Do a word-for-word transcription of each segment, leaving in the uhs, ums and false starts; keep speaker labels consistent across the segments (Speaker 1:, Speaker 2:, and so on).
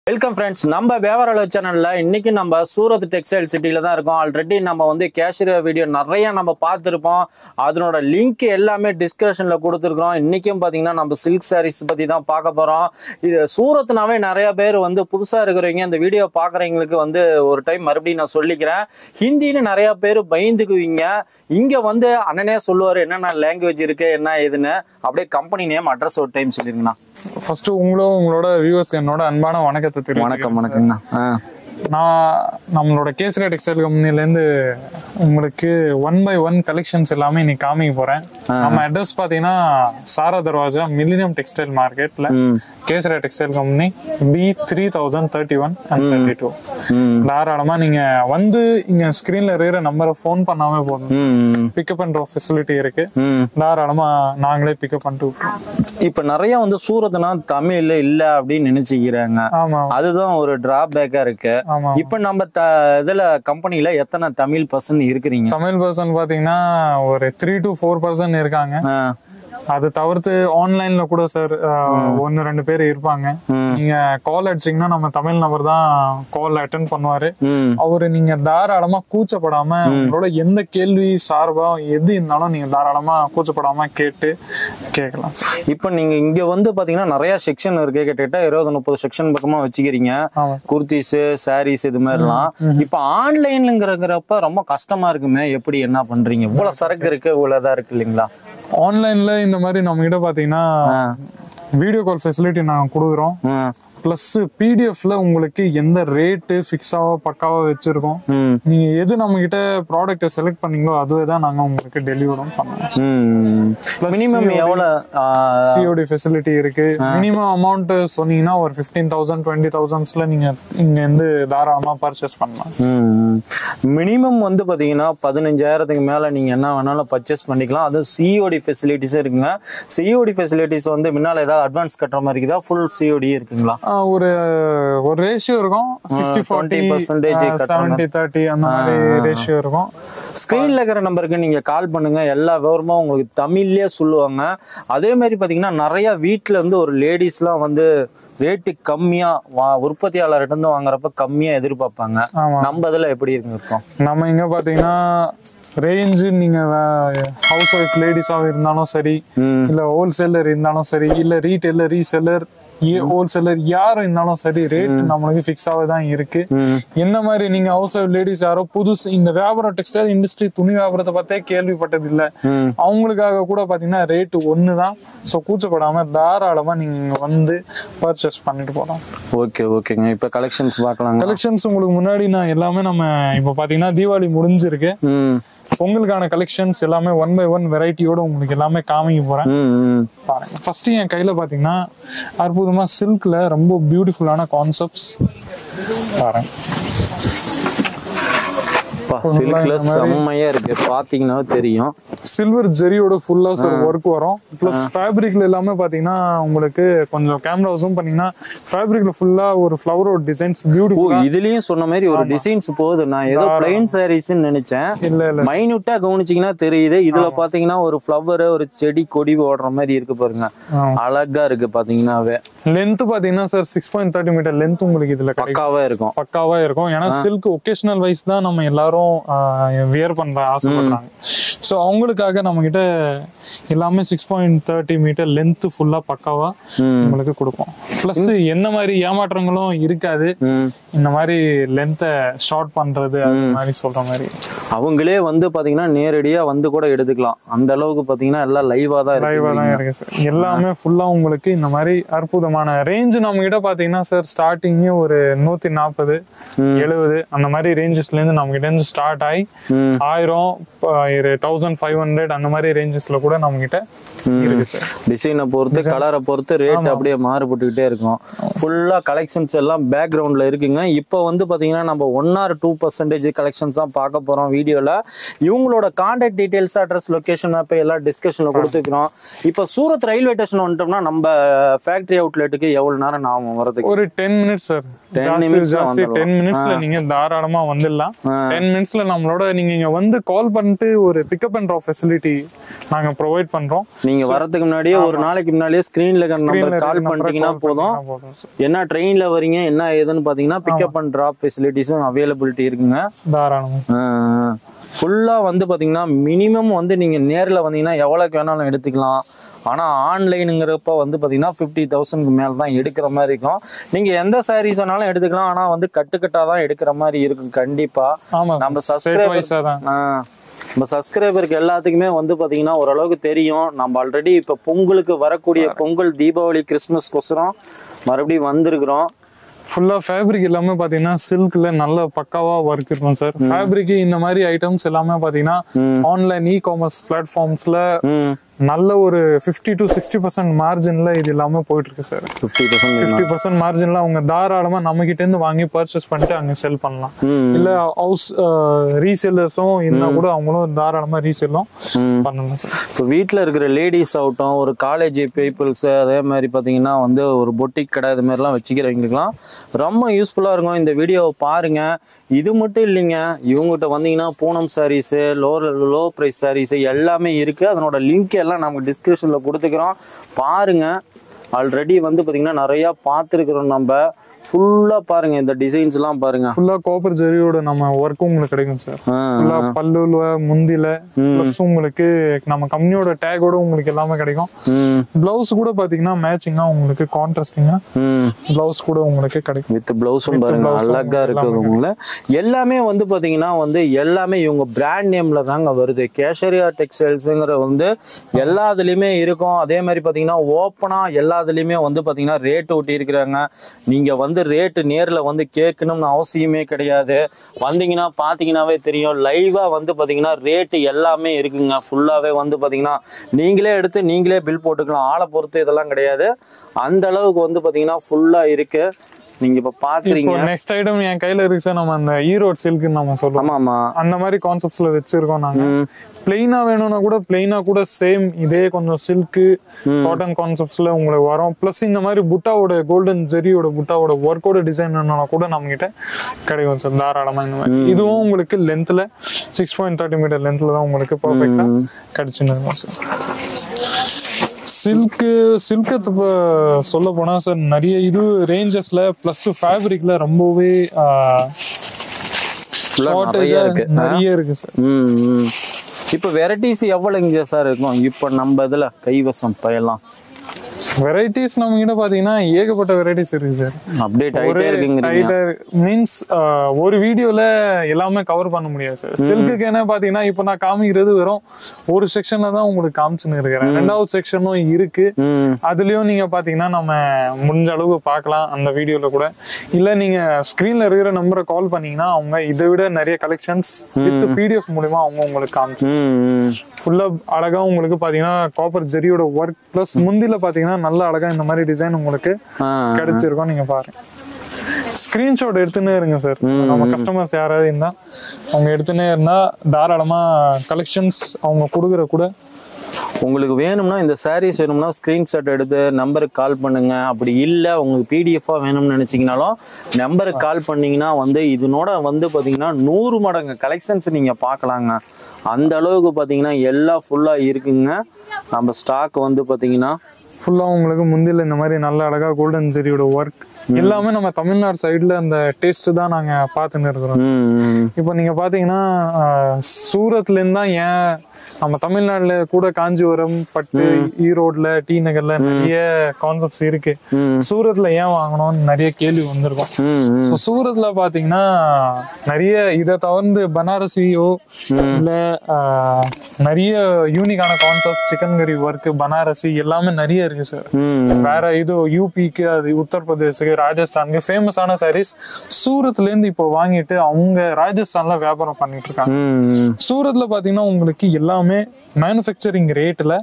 Speaker 1: Welcome friends, நம்ம வியாபார சேனல்ல இன்னைக்கு நம்ம சூரத் டெக்ஸ்டைல் சிட்டில தான் இருக்கோம். ஆல்ரெடி நம்ம வந்து கேஷியர் வீடியோ நிறைய நம்ம பார்த்துருப்போம். அதனோட லிங்க் எல்லாமே டிஸ்கிரிப்ஷன்ல கொடுத்துருக்கோம். இன்னைக்கும் பாத்தீங்கன்னா நம்ம சில்க் சாரீஸ் பத்தி தான் பார்க்க போறோம். இது சூரத்னாவே நிறைய பேர் வந்து புதுசா இருக்கிறவங்க இந்த வீடியோ பாக்குறவங்களுக்கு வந்து ஒரு டைம் மறுபடியும் நான் சொல்லிக்கிறேன். ஹிந்தின்னு நிறைய பேர் பயந்துக்குவீங்க. இங்க வந்து அண்ணனே சொல்லுவாரு என்னென்ன லாங்குவேஜ் இருக்கு என்ன ஏதுன்னு. அப்படியே கம்பெனி நேம் அட்ரஸ் ஒரு டைம் சொல்லிருங்கண்ணா.
Speaker 2: ஃபர்ஸ்ட் உங்களும் உங்களோட வியூவர்ஸ்க்கு என்னோட அன்பான வணக்கத்தை தெரிவிச்சுக்கிறேன்.
Speaker 1: வணக்கம் வணக்கம்ண்ணா.
Speaker 2: நான் நம்மளோட கேசரி டெக்ஸ்டைல் கம்பெனிலேருந்து உங்களுக்கு ஒன் பை ஒன் கலெக்ஷன்ஸ் எல்லாமே இன்னைக்கு காமிக்க போறேன். நம்ம அட்ரஸ் பாத்தீங்கன்னா சாரா தர்வாஜா மில்லினியம் டெக்ஸ்டைல் மார்க்கெட்ல Kesari textile company B three thousand thirty one and thirty two. தாராளமா நீங்க வந்து இங்க ஸ்கிரீன்ல இருக்கிற நம்பரை போன் பண்ணாம போதும், பிக்கப் பண்ற ஃபெசிலிட்டி இருக்கு. தாராளமா நாங்களே பிக்கப் பண்ணிட்டு விட்டுருவோம்.
Speaker 1: இப்ப நிறைய வந்து சூரத்னா தமிழ்ல இல்ல அப்படின்னு நினைச்சுக்கிறாங்க. அதுதான் ஒரு டிராபேக்கா இருக்கு. இப்ப நம்ம இதுல கம்பெனில எத்தனை தமிழ் பர்சன் இருக்கிறீங்க?
Speaker 2: தமிழ் பர்சன் பாத்தீங்கன்னா ஒரு த்ரீ டு ஃபோர் பர்சன் இருக்காங்க. அது தவிர்த்து ஆன்லைன்ல கூட சார் ஒன்னு ரெண்டு பேர் இருப்பாங்க. நீங்க கால் அடிச்சீங்கன்னா நம்ம தமிழ் நபர் தான் கால் அட்டென்ட் பண்ணுவாரு. அவரு நீங்க தாராளமா கூச்சப்படாம உங்களோட எந்த கேள்வி சார்பா எது இருந்தாலும் நீங்க தாராளமா கூச்சப்படாம கேட்டு கேட்கலாம்.
Speaker 1: இப்ப நீங்க இங்க வந்து பாத்தீங்கன்னா நிறைய செக்ஷன் இருக்கு. கிட்டத்தட்ட இருபது முப்பது செக்ஷன் பக்கமா வச்சுக்கிறீங்க. குர்த்திஸ், சாரீஸ் இது மாதிரி எல்லாம். இப்ப ஆன்லைன்ங்கிறப்ப ரொம்ப கஷ்டமா இருக்குமே, எப்படி என்ன பண்றீங்க? இவ்வளவு சரக்கு இருக்கு, இவ்வளவுதான் இருக்கு இல்லைங்களா?
Speaker 2: ஆன்லைன்ல இந்த மாதிரி நம்ம கிட்ட பாத்தீங்கன்னா வீடியோ கால் ஃபெசிலிட்டி நாங்க கொடுக்குறோம். பிளஸ் பிடிஎஃப்ல உங்களுக்கு எந்த ரேட்டு பிக்ஸாவா பக்காவா வச்சிருக்கோம். நீங்க எது நம்ம கிட்ட ப்ராடக்ட்டை செலக்ட் பண்ணீங்களோ அதுவே தான் நாங்க உங்களுக்கு டெலிவரும் பண்ணுவோம்.
Speaker 1: மினிமம் எவ்வளவு
Speaker 2: சிஓடி ஃபெசிலிட்டி இருக்கு. மினிமம் அமௌண்ட் சொன்னீங்கன்னா ஒரு பிப்டீன் தௌசண்ட் டுவெண்ட்டி தௌசண்ட்ஸ்ல நீங்க இங்க இருந்து தாராளமா பர்ச்சேஸ் பண்ணலாம்.
Speaker 1: மினிமம் வந்து பாத்தீங்கன்னா பதினஞ்சாயிரத்துக்கு மேல நீங்க என்ன வேணாலும் பர்ச்சேஸ் பண்ணிக்கலாம். அது சிஓடி ஃபெசிலிட்டிஸ் இருக்குங்க. சிஓடி ஃபெசிலிட்டிஸ் வந்து முன்னால ஏதாவது அட்வான்ஸ் கட்டுற மாதிரி இருக்குதா? ஃபுல் சிஓடி இருக்குங்களா?
Speaker 2: ஒரு ஒரு ரேஷியோ இருக்கும். Sixty forty percentage seventy thirty அந்த மாதிரி ரேஷியோ இருக்கும்.
Speaker 1: ஸ்கிரீன்ல இருக்கிற நம்பருக்கு நீங்க கால் பண்ணுங்க. எல்லா விவரமும் உங்களுக்கு தமிழ்லயே சொல்லுவாங்க. அதே மாதிரி பாத்தீங்கன்னா நிறைய வீட்டுல இருந்து ஒரு லேடிஸ் எல்லாம் வந்து ரேட்டு கம்மியா உற்பத்தியாளர்கிட்ட இருந்து வாங்குறப்ப கம்மியா எதிர்பார்ப்பாங்க. நம்ம இதுல எப்படி இருக்கு இருக்கும்?
Speaker 2: நம்ம இங்க பாத்தீங்கன்னா ரேஞ்சு நீங்க ஹவுஸ் ஒய்ஃப் லேடிஸாக இருந்தாலும் சரி, இல்ல ஹோல்சேலர் இருந்தாலும் சரி, இல்ல ரீட்டைலர் ரீசெல்லர் ஹோல்சேலர் யாரும் இருந்தாலும் சரி, ரேட் நம்மளுக்கு பிக்ஸாவே தான் இருக்கு. என்ன மாதிரி நீங்க ஹவுஸ் ஒய்ஃப் லேடிஸ் யாரோ புதுசு இந்த வியாபாரம் டெக்ஸ்டைல் இண்டஸ்ட்ரி துணி வியாபாரத்தை பார்த்தே கேள்விப்பட்டது இல்ல, அவங்களுக்காக கூட பாத்தீங்கன்னா ரேட் ஒண்ணுதான். சோ கூச்சப்படாம தாராளமா நீங்க வந்து பர்ச்சேஸ் பண்ணிட்டு போகலாம்.
Speaker 1: ஓகே ஓகேங்க. இப்ப கலெக்ஷன்ஸ் பார்க்கலாம்.
Speaker 2: கலெக்ஷன்ஸ் உங்களுக்கு முன்னாடி நான் எல்லாமே நம்ம இப்ப பாத்தீங்கன்னா தீபாவளி முடிஞ்சிருக்கு. பொங்கலுக்கான கலெக்ஷன்ஸ் எல்லாமே ஒன் பை ஒன் வெரைட்டியோட உங்களுக்கு எல்லாமே காமிக்க போறேன். பாருங்க. ஃபர்ஸ்ட் என் கையில பாத்தீங்கன்னா அற்புதமா சில்க்ல ரொம்ப பியூட்டிஃபுல்லான கான்செப்ட்ஸ் பாருங்க.
Speaker 1: சில்க்ல செம்மையா இருக்கு, பாத்தீங்கன்னா தெரியும்.
Speaker 2: சில்வர் ஜெரியோட ஃபுல்லா ஒர்க் வரும். பிளஸ் ஃபேப்ரிக்ல எல்லாமே பாத்தீங்கன்னா உங்களுக்கு கொஞ்சம் கேமரா ஜூம் பண்ணீங்கன்னா ஃபேப்ரிக்ல ஃபுல்லா ஒரு ஃப்ளவரோட டிசைன்ஸ் பியூட்டிஃபுல்.
Speaker 1: இதுலயும் சொன்ன மாதிரி ஒரு டிசைன்ஸ் போகுது. நான் ஏதோ பிளைன் சாரீஸ்ன்னு நினைச்சேன். இல்ல இல்ல மைனூட்டா கவனிச்சீங்கன்னா தெரியுது. இதுல பாத்தீங்கன்னா ஒரு ஃப்ளவர், ஒரு செடி கொடி ஓடுற மாதிரி இருக்கு பாருங்க. அழகா இருக்கு பாத்தீங்கன்னாவே.
Speaker 2: லென்த் பாத்தீங்கன்னா sir six point thirty metre length உங்களுக்கு இதுல
Speaker 1: பக்காவா இருக்கும்.
Speaker 2: பக்காவா இருக்கும். ஏன்னா சில்க் ஒகேஷனல் வைஸ் தான் நம்ம எல்லாரும் வியர் பண்ற ஆசைப்படுறாங்க. சோ அவங்களுக்காக நம்ம கிட்ட எல்லாமே six point thirty metre length ஃபுல்லா பக்காவா உங்களுக்கு கொடுப்போம். பிளஸ் என்ன மாதிரி ஏமாற்றங்களும் இருக்காது. இந்த மாதிரி லென்த்தை ஷார்ட் பண்றது அது மாதிரி சொல்ற மாதிரி
Speaker 1: அவங்களே வந்து பாத்தீங்கன்னா நேரடியா வந்து கூட எடுத்துக்கலாம். அந்த அளவுக்கு பாத்தீங்கன்னா எல்லாம் லைவா தான்
Speaker 2: லைவா தான் இருக்கு சார். எல்லாமே ஃபுல்லா உங்களுக்கு இந்த மாதிரி அற்புதமான ரேஞ்ச் நம்ம கிட்ட பாத்தீங்கன்னா சார் ஸ்டார்டிங் ஒரு நூத்தி நாற்பது எழுபது அந்த மாதிரி ரேஞ்சஸ்ல இருந்து நம்ம கிட்ட இருந்து ஸ்டார்ட் ஆகி ஆயிரம் தௌசண்ட் ஃபைவ் ஹண்ட்ரட் அந்த மாதிரி ரேஞ்சஸ்ல கூட நம்ம கிட்ட இருக்கு சார்.
Speaker 1: டிசைனை பொறுத்து கலரை பொறுத்து ரேட் அப்படியே மாறுபட்டுக்கிட்டே இருக்கும். ஃபுல்லா கலெக்ஷன்ஸ் எல்லாம் பேக்ரவுண்ட்ல இருக்குங்க. இப்போ வந்து பாத்தீங்கன்னா நம்ம one or two percentage collections தான் பார்க்க போறோம் வீடியோல. இவங்களோட contact details, address, location map எல்லாம் டிஸ்கஷன்ல கொடுத்துக்கிறோம். இப்போ சூரத் ரயில்வே ஸ்டேஷன் வந்துட்டோம்னா நம்ம ஃபேக்டரி அவுட்லெட்டுக்கு எவ்வளவு நேரம் ஆகும் வரதுக்கு?
Speaker 2: ஒரு டென் மினிட்ஸ் சார். டென் மினிட்ஸ்ல நீங்க தாராளமா வந்துடலாம். டென் மினிட்ஸ்ல நம்மளோட நீங்க இங்க வந்து கால் பண்ணிட்டு ஒரு பிக்கப் அண்ட் ட்ராப் ஃபெசிலிட்டி நாங்க ப்ரொவைட் பண்றோம்.
Speaker 1: நீங்க வரதுக்கு முன்னாடியே ஒரு நாளைக்கு முன்னாடியே ஸ்கிரீன்ல நம்பர் கால் பண்ணிட்டீங்கன்னா போதும். என்ன ட்ரெயின்ல வரீங்க என்ன ஏதுன்னு பாத்தீங்கன்னா பிக்கப் அண்ட் ட்ராப் ஃபெசிலிட்டிஸும் அவைலபிலிட்டி இருக்குங்க தாராளமா. ஃபுல்லா வந்து பாத்தீங்கன்னா மினிமம் வந்து நீங்க நேர்ல வந்தீங்கன்னா எவ்வளவுக்கு வேணாலும் எடுத்துக்கலாம். ஆனா ஆன்லைனுங்கிறப்ப வந்து பாத்தீங்கன்னா பிப்டி தௌசண்ட்க்கு மேல தான் எடுக்கிற மாதிரி இருக்கும். நீங்க எந்த சாரீஸ் வேணாலும் எடுத்துக்கலாம். ஆனா வந்து கட்டுக்கட்டா தான் எடுக்கிற மாதிரி இருக்கும் கண்டிப்பா. நம்ம சப்ஸ்கிரைபர் நம்ம சப்ஸ்கிரைபருக்கு எல்லாத்துக்குமே வந்து பாத்தீங்கன்னா ஓரளவுக்கு தெரியும். நம்ம ஆல்ரெடி இப்ப பொங்கலுக்கு வரக்கூடிய பொங்கல் தீபாவளி கிறிஸ்துமஸ் கொசரம் மறுபடியும் வந்திருக்கிறோம்.
Speaker 2: ஃபுல்லா ஃபேப்ரிக் எல்லாமே பாத்தீங்கன்னா சில்க்ல நல்ல பக்காவா ஒர்க் இருக்கும் சார். ஃபேப்ரிக் இந்த மாதிரி ஐட்டம்ஸ் எல்லாமே பாத்தீங்கன்னா ஆன்லைன் இ காமர்ஸ் பிளாட்ஃபார்ம்ஸ்ல நல்ல ஒரு பிப்டி டு சிக்ஸ்டி பர்சன்ட் மார்ஜின்ல இது எல்லாமே போயிட்டு இருக்கு சார். பிப்டி பர்சன்ட் மார்ஜின்ல அவங்க தாராளமா நம்ம கிட்ட இருந்து வாங்கி பர்ச்சேஸ் பண்ணிட்டு அங்க செல் பண்ணலாம். இல்ல ஹவுஸ் ரீசேலர்ஸும் இருந்தா கூட அவங்களும் தாராளமா ரீசேலும் பண்ணலாம் சார்.
Speaker 1: இப்போ வீட்டுல இருக்கிற லேடிஸ் ஆகட்டும், ஒரு காலேஜ் பீப்புள்ஸ், அதே மாதிரி பாத்தீங்கன்னா வந்து ஒரு பொட்டிக் கடை இது மாதிரிலாம் வச்சுக்கிறவங்களுக்குலாம் ரொம்ப யூஸ்ஃபுல்லா இருக்கும். இந்த வீடியோவை பாருங்க. இது மட்டும் இல்லைங்க, இவங்ககிட்ட வந்தீங்கன்னா Poonam saris, low low price saris எல்லாமே இருக்கு. அதனோட லிங்க் எல்லாம் நமக்கு டிஸ்கிரிப்ஷன்ல கொடுத்துக்கிறோம், பாருங்க. ஆல்ரெடி வந்து பாத்தீங்கன்னா நிறைய பார்த்துருக்கிறோம் நம்ம. ஃபுல்லா பாருங்க இந்த டிசைன்ஸ் எல்லாம் பாருங்க.
Speaker 2: ஃபுல்லா காப்பர் ஜெரியோட நம்ம ஒர்க் உங்களுக்கு கிடைக்கும் சார். ஃபுல்லா பல்லுல முந்தில பிளஸ் உங்களுக்கு நம்ம கம்பெனியோட டேகோட உங்களுக்கு எல்லாமே கிடைக்கும். பிளவுஸ் கூட பாத்தீங்கன்னா மேட்சிங்கா உங்களுக்கு கான்ட்ராஸ்டிங்கா பிளவுஸ் கூட உங்களுக்கு கிடைக்கும்.
Speaker 1: வித் பிளவுஸும் பாருங்க அழகா இருக்குது உங்களுக்கு. எல்லாமே வந்து பாத்தீங்கன்னா வந்து எல்லாமே இவங்க பிராண்ட் நேம்ல தாங்க வருது. கேஷரியா டெக்ஸ்டைல்ஸ்ங்கிற வந்து எல்லாத்துலயுமே இருக்கும். அதே மாதிரி பாத்தீங்கன்னா ஓப்பனா எல்லாத்துலயுமே வந்து பாத்தீங்கன்னா ரேட் ஒட்டி இருக்கிறாங்க. நீங்க வந்து வந்து ரேட்டு நேரில் வந்து கேட்கணும்னு அவசியமே கிடையாது. வந்தீங்கன்னா பார்த்தீங்கன்னாவே தெரியும். லைவா வந்து பார்த்தீங்கன்னா ரேட்டு எல்லாமே இருக்குங்க. ஃபுல்லாகவே வந்து பார்த்தீங்கன்னா நீங்களே எடுத்து நீங்களே பில் போட்டுக்கலாம். ஆளை பொறுத்து இதெல்லாம் கிடையாது. அந்த அளவுக்கு வந்து பார்த்தீங்கன்னா ஃபுல்லாக இருக்கு. நீங்க இப்ப பாக்குறீங்க.
Speaker 2: நெக்ஸ்ட் ஐட்டம் என் கையில இருக்கு சார். நம்ம அந்த ஈரோட் சில்க் நம்ம சொல்றோம்.
Speaker 1: ஆமா,
Speaker 2: அந்த மாதிரி கான்செப்ட்ஸ்ல வச்சிருக்கோம் நாங்க. பிளெயினா வேணும்னா கூட பிளெயினா கூட சேம் இதே கொஞ்சம் சில்க் காட்டன் கான்செப்ட்ஸ்ல உங்களுக்கு வரும். பிளஸ் இந்த மாதிரி புட்டாவோட கோல்டன் ஜெரியோட புட்டாவோட ஒர்க்கோட டிசைன் வேணும்னா கூட நம்ம கிட்ட கிடைக்கும் சார் தாராளமா. இந்த மாதிரி இதுவும் உங்களுக்கு லென்த்ல சிக்ஸ் பாயிண்ட் தேர்ட்டி மீட்டர் லென்த்ல தான் உங்களுக்கு பர்ஃபெக்டா கிடைச்சுன்னு இருக்கும் சார். சில்க்கு சில்க்கு சொல்ல போனா சார் நிறைய இது ரேஞ்சஸ்ல பிளஸ் ஃபேப்ரிக்ல ரொம்பவே நிறைய இருக்கு சார்.
Speaker 1: இப்ப வெரைட்டிஸ் எவ்வளவுங்க சார் இருக்கும் இப்ப நம்ம இதுல கைவசம் பயலாம்?
Speaker 2: வெரைட்டிஸ் நம்ம கிட்ட பாத்தீங்கன்னா ஏகப்பட்ட வெரைட்டிஸ் இருக்கு சார்.
Speaker 1: அப்டேட் ஆயிட்டே இருக்குங்க.
Speaker 2: மீன்ஸ் ஒரு வீடியோல எல்லாமே கவர் பண்ண முடியாது சார். சில்க்குக்கு என்ன பாத்தீங்கன்னா இப்ப நான் காமிக்கிறது வெறும் ஒரு செக்ஷன்ல தான் உங்களுக்கு காமிச்சுன்னு இருக்கிறேன். ரெண்டாவது செக்ஷனும் இருக்கு. அதுலயும் நீங்க பாத்தீங்கன்னா நம்ம முடிஞ்ச அளவு பார்க்கலாம் அந்த வீடியோல கூட. இல்ல நீங்க ஸ்கிரீன்ல இருக்கிற நம்பரை கால் பண்ணீங்கன்னா அவங்க இதை விட நிறைய கலெக்ஷன்ஸ் வித் பிடிஎஃப் மூலமா அவங்க உங்களுக்கு காமிச்சு ஃபுல்லா அழகா உங்களுக்கு பாத்தீங்கன்னா காப்பர் ஜெரியோட ஒர்க் பிளஸ் முந்தில பாத்தீங்கன்னா நல்ல அழகா இந்த மாதிரி டிசைன் உங்களுக்கு கிடைச்சிருக்கும். நீங்க பாருங்க. ஸ்கிரீன்ஷாட் எடுத்துன்னே இருங்க சார். நம்ம கஸ்டமர்ஸ் யாராவது இருந்தா அவங்க எடுத்துன்னே இருந்தா தாராளமா கலெக்ஷன்ஸ் அவங்க கொடுக்குற கூட.
Speaker 1: உங்களுக்கு வேணும்னா இந்த சாரீஸ் வேணும்னா ஸ்கிரீன்ஷாட் எடுத்து நம்பருக்கு கால் பண்ணுங்க. அப்படி இல்லை உங்களுக்கு பிடிஎஃபா வேணும்னு நினைச்சீங்கனாலும் நம்பருக்கு கால் பண்ணீங்கன்னா வந்து இதனோட வந்து பாத்தீங்கன்னா நூறு மடங்கு கலெக்ஷன்ஸ் நீங்க பார்க்கலாங்க. அந்த அளவுக்கு பாத்தீங்கன்னா எல்லாம் ஃபுல்லா இருக்குங்க. நம்ம ஸ்டாக் வந்து பாத்தீங்கன்னா
Speaker 2: ஃபுல்லா உங்களுக்கு முந்தில இந்த மாதிரி நல்ல அழகா கோல்டன் ஜெரியோட ஒர்க் எல்லாமே நம்ம தமிழ்நாடு சைடுல அந்த டேஸ்ட் தான் நாங்க பார்த்துன்னு இருக்கிறோம். இப்போ நீங்க பாத்தீங்கன்னா சூரத்ல இருந்து தான் ஏன் நம்ம தமிழ்நாடுல கூட காஞ்சிபுரம், பட்டு, ஈரோட்ல, டி நகர்ல நிறைய கான்செப்ட்ஸ் இருக்கு. சூரத்ல ஏன் வாங்கணும்னு நிறைய கேள்வி வந்திருக்கும். சூரத்ல பாத்தீங்கன்னா நிறைய இதை தவிர்த்து பனாரசியோ இல்ல நிறைய யூனிக்கான concept chikankari work Banarasi எல்லாமே நிறைய இருக்கு சார். வேற இது யூபிக்கு அது உத்தரப்பிரதேசுக்கு ராஜஸ்தானுக்கு ஃபேமஸான சாரீஸ் சூரத்ல இருந்து இப்போ வாங்கிட்டு அவங்க ராஜஸ்தான்ல வியாபாரம் பண்ணிட்டு இருக்காங்க. சூரத்ல பாத்தீங்கன்னா உங்களுக்கு எல்லாமே மேனுஃபேக்சரிங் ரேட்ல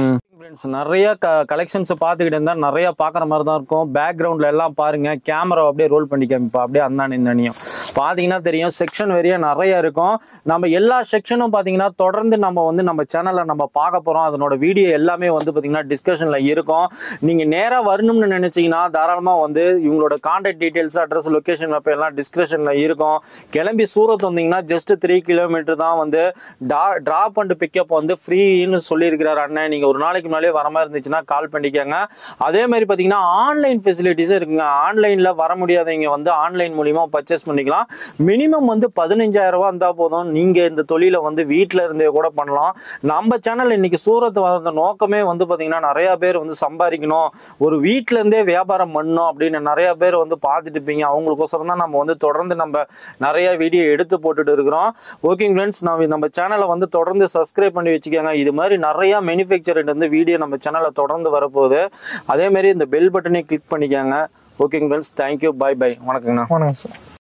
Speaker 1: நிறைய கலெக்ஷன்ஸ் பார்த்துக்கிட்டு இருந்தா நிறைய பாக்குற மாதிரி தான் இருக்கும். பேக்ரவுண்ட்ல எல்லாம் பாருங்க. கேமரா அப்படியே ரோல் பண்ணி காமிப்பா அப்படியே அந்தானி இந்தானியும் பார்த்தீங்கன்னா தெரியும் செக்ஷன் வெறியா நிறைய இருக்கும். நம்ம எல்லா செக்ஷனும் பார்த்தீங்கன்னா தொடர்ந்து நம்ம வந்து நம்ம சேனலில் நம்ம பார்க்க போகிறோம். அதனோட வீடியோ எல்லாமே வந்து பார்த்தீங்கன்னா டிஸ்கஷனில் இருக்கும். நீங்கள் நேராக வரணும்னு நினச்சிங்கன்னா தாராளமாக வந்து இவங்களோட contact details, address, location map எல்லாம் டிஸ்கிரிப்ஷனில் இருக்கும். கிளம்பி சூரத் வந்தீங்கன்னா ஜஸ்ட் த்ரீ கிலோமீட்டர் தான் வந்து டா ட்ராப் அண்ட் பிக்கப் வந்து ஃப்ரீன்னு சொல்லியிருக்கிறார் அண்ணன். நீங்கள் ஒரு நாளைக்கு முன்னாலே வர மாதிரி இருந்துச்சுன்னா கால் பண்ணிக்கோங்க. அதே மாதிரி பார்த்தீங்கன்னா ஆன்லைன் ஃபெசிலிட்டிஸும் இருக்குங்க. ஆன்லைனில் வர முடியாதவங்க வந்து ஆன்லைன் மூலியமாக பர்ச்சேஸ் பண்ணிக்கலாம். மினிமம் வந்து பதினஞ்சாயிரம் ரூபா இருந்தால் போதும். நீங்கள் இந்த தொழிலை வந்து வீட்டில் இருந்தே கூட பண்ணலாம். நம்ம சேனல் இன்னைக்கு சூரத் வந்த நோக்கமே வந்து பார்த்தீங்கன்னா நிறைய பேர் வந்து சம்பாதிக்கணும், ஒரு வீட்டில இருந்தே வியாபாரம் பண்ணணும் அப்படின்னு நிறைய பேர் வந்து பார்த்துட்டு இருப்பீங்க. அவங்களுக்கோசரம் தான் நம்ம வந்து தொடர்ந்து நம்ம நிறைய வீடியோ எடுத்து போட்டுட்டு இருக்கிறோம். ஓகேங்க ஃப்ரெண்ட்ஸ், நம்ம நம்ம சேனலை வந்து தொடர்ந்து சப்ஸ்கிரைப் பண்ணி வச்சுக்கோங்க. இது மாதிரி நிறைய மேனுஃபேக்சர் வந்து வீடியோ நம்ம சேனலில் தொடர்ந்து வரப்போகுது. அதே மாதிரி இந்த பெல் பட்டனை கிளிக் பண்ணிக்கோங்க. ஓகேங்க ஃப்ரெண்ட்ஸ், தேங்க்யூ, பாய் பாய், வணக்கங்கண்ணா.
Speaker 2: வணக்கம் சார்.